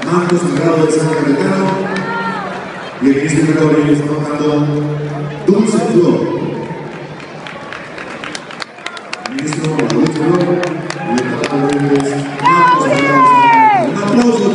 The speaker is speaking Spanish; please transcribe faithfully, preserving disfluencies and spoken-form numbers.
Marcos Sagrado de San Cayetano, y en este recorrido está tocando Dulce Flor. Ministro Dulce Flor, y el tratado de Marcos Sagrado de San Cayetano. Un aplauso.